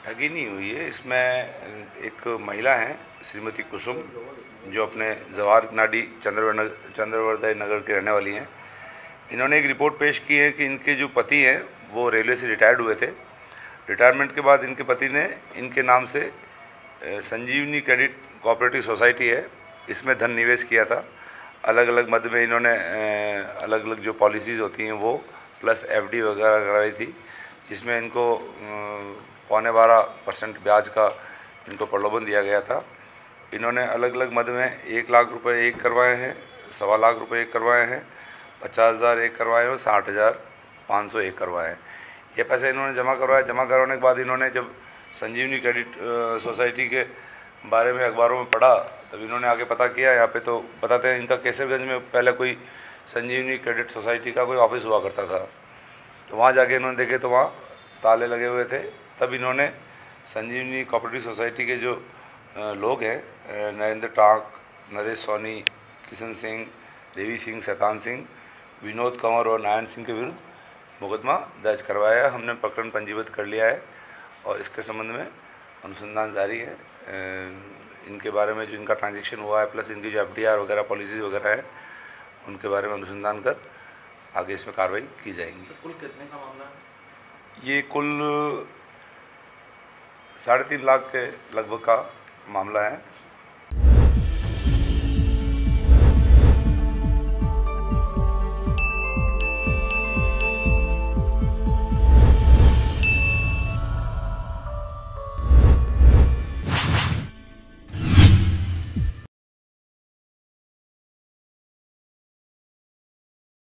ठगी नहीं हुई है। इसमें एक महिला हैं श्रीमती कुसुम, जो अपने जवाहर नाडी चंद्रवर्दय नगर के रहने वाली हैं। इन्होंने एक रिपोर्ट पेश की है कि इनके जो पति हैं वो रेलवे से रिटायर्ड हुए थे। रिटायरमेंट के बाद इनके पति ने इनके नाम से संजीवनी क्रेडिट कोऑपरेटिव सोसाइटी है, इसमें धन निवेश किया था। अलग अलग मद में इन्होंने अलग अलग जो पॉलिसीज़ होती हैं वो प्लस एफडी वगैरह कराई थी, जिसमें इनको 12.25% ब्याज का इनको प्रलोभन दिया गया था। इन्होंने अलग अलग मद में 1 लाख रुपए एक करवाए हैं, 1.25 लाख रुपए एक करवाए हैं, 50,000 एक करवाए हैं और 60,500 एक करवाए हैं। ये पैसे इन्होंने जमा करवाया। जमा करवाने के बाद इन्होंने जब संजीवनी क्रेडिट सोसाइटी के बारे में अखबारों में पढ़ा, तब इन्होंने आगे पता किया। यहाँ पे तो बताते हैं इनका केसरगंज में पहले कोई संजीवनी क्रेडिट सोसाइटी का कोई ऑफिस हुआ करता था, तो वहाँ जाके इन्होंने देखे तो वहाँ ताले लगे हुए थे। तब इन्होंने संजीवनी कोऑपरेटिव सोसाइटी के जो लोग हैं, नरेंद्र टाक, नरेश सोनी, किशन सिंह, देवी सिंह, शैतान सिंह, विनोद कंवर और नारायण सिंह के विरुद्ध मुकदमा दर्ज करवाया है। हमने प्रकरण पंजीबद्ध कर लिया है और इसके संबंध में अनुसंधान जारी है। इनके बारे में जो इनका ट्रांजैक्शन हुआ है प्लस इनकी जो एफडीआर वगैरह पॉलिसीज़ वगैरह है उनके बारे में अनुसंधान कर आगे इसमें कार्रवाई की जाएंगी। कुल कितने का मामला है? ये कुल 3.5 लाख के लगभग का मामला है।